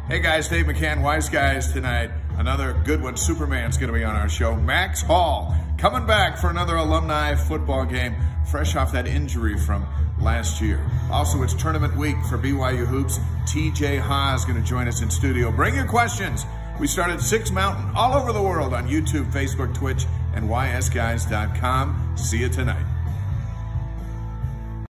Hey guys, Dave McCann, Wise Guys tonight. Another good one. Superman's going to be on our show. Max Hall coming back for another alumni football game, fresh off that injury from last year. Also, it's tournament week for BYU Hoops. TJ Haws going to join us in studio. Bring your questions. We start at 6 Mountain all over the world on YouTube, Facebook, Twitch, and ysguys.com. See you tonight.